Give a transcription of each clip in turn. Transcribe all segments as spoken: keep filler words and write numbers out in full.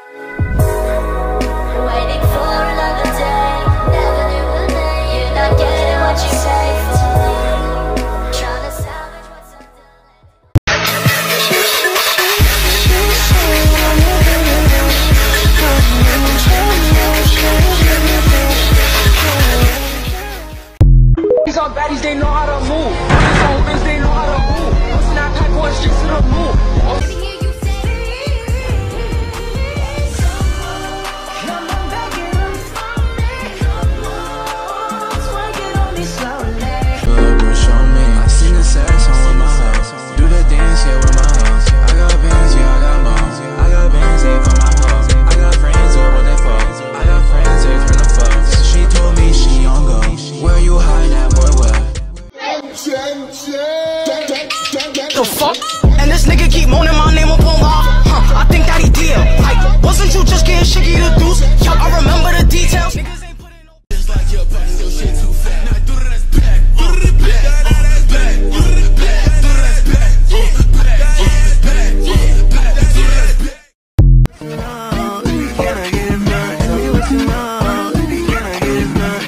Waiting for another day, never knew the name. You're not getting what you pay for. Trying to salvage what's undone. These all baddies, they know how to move. These all bitches, they know how to move. What's not pack going straight to the move. The fuck? And this nigga keep moaning my name up on law. Huh, I think that he did. Like, wasn't you just getting shiggy to deuce? Yo, I remember the details. Niggas ain't putting no it's like your body, your shit too fat. Now do that's back. Do the back. That's back. Do the back. Do that's back. Do the back. Do the back. Do the back. Do that's back. Can I get it back? Tell me what you know. Can I get it back?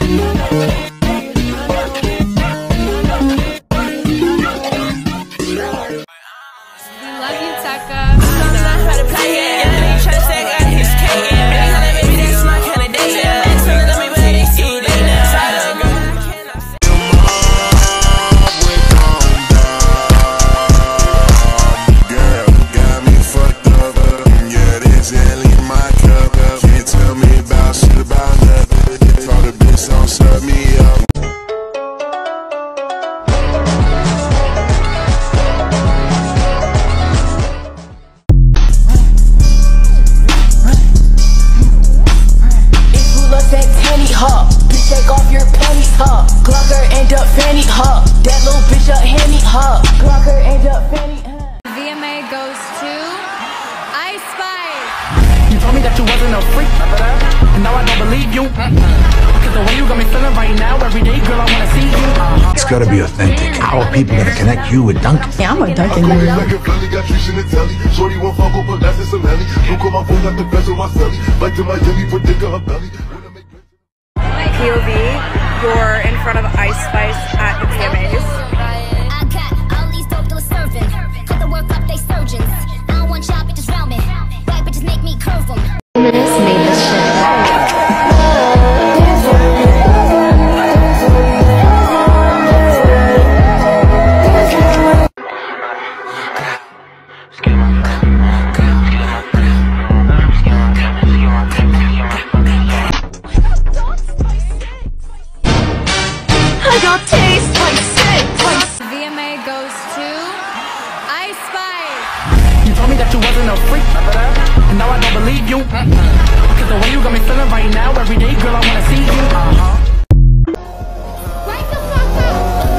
That you wasn't a freak, and now I don't believe you. Cause the way you got me feeling right now, every day, girl, I wanna see you. uh-huh. It's gotta be authentic. How are people gonna connect you with Duncan? Yeah, I'm a Duncan girl. P O V, you're in front of Ice Spice at the V M As. I got all these dope dealers serving. Cut the work up, they surgeons. I don't want y'all bitches round me. Black bitches make me curve them. Feminists made this shit. I got taste like sick. V M A goes to Ice Spice. You told me that you wasn't a freak, and now I don't believe you. Cause the way you got me feeling right now, every day, girl, I wanna see you. uh-huh. Wake the fuck up.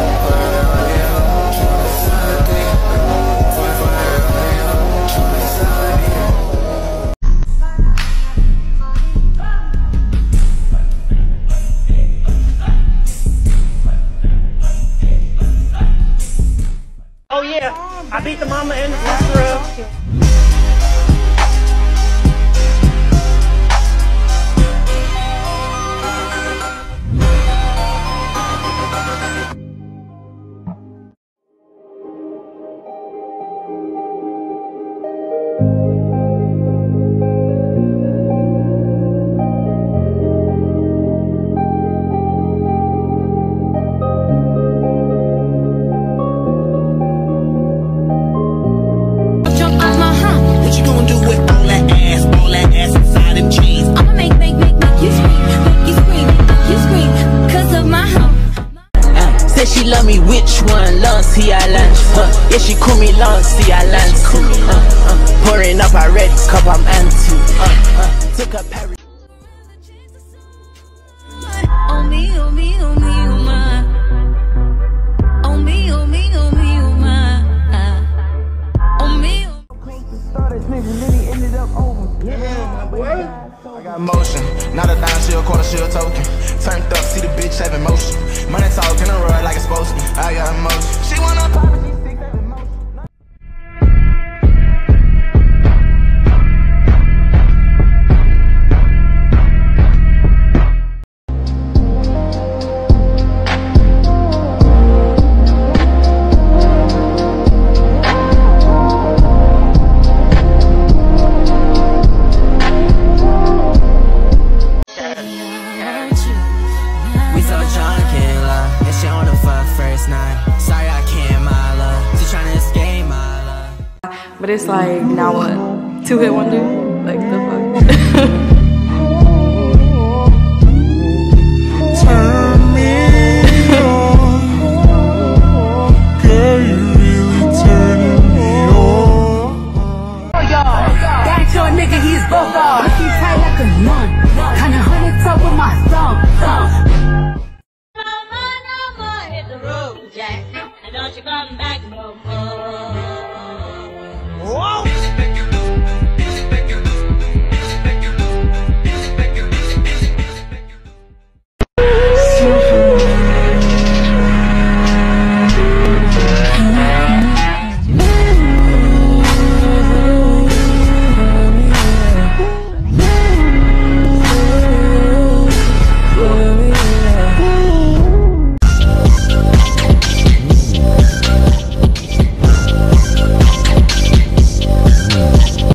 Oh yeah, I beat the mama in the restaurant. She love me, which one? Lancy Island. Huh. Yeah, she call me Lancy Island. Uh, uh, pouring up a red cup, I'm anti. Uh, uh, took a Paris. Oh me, oh me, oh me, oh my. Oh me, oh me, oh me, oh my. Oh me, oh I got motion, not a dime, she a quarter, she a token. Turned up, see the bitch having motion. Money talking, a ride like it's supposed to be. I got motion. She wanna pop it, she six having motion. it's like, now what? Two hit wonder? Like the fuck? Turn me on. Girl, you really turning me on. That's your nigga, he's both off.